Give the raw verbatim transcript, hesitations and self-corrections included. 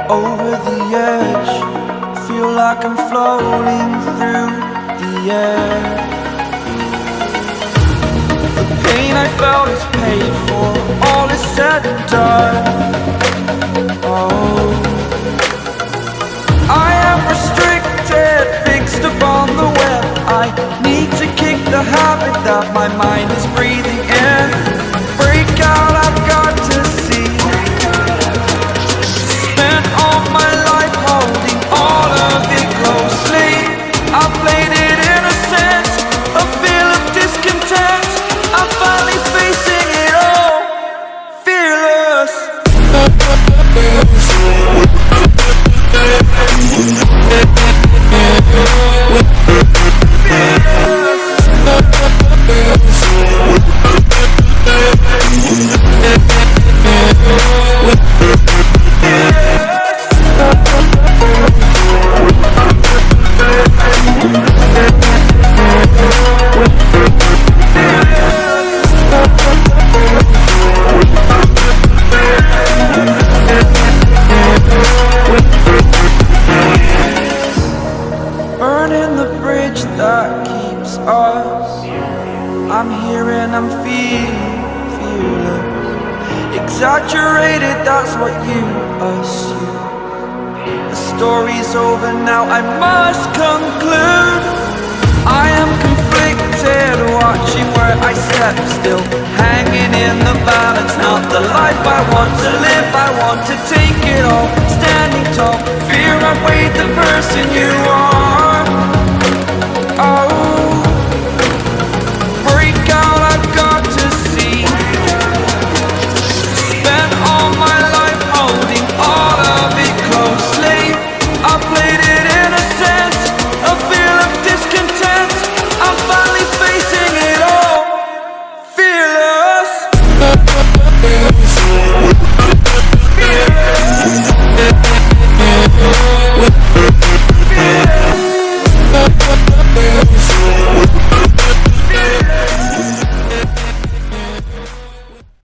over the edge. Feel like I'm floating through the air. The pain I felt is paid for, all is said and done. Oh, I am restricted, fixed upon the web. I need to kick the habit that my mind is breathing in. Break out, I've got to see. Spent all my life holding all of it closely. I played it innocent, a feel of discontent. I'm finally facing it all, fearless. Burning the bridge that keeps us. I'm here and I'm feeling fearless. Exaggerated, that's what you assume. The story's over now, I must conclude. I am conflicted, watching where I step still, hanging in the balance, not the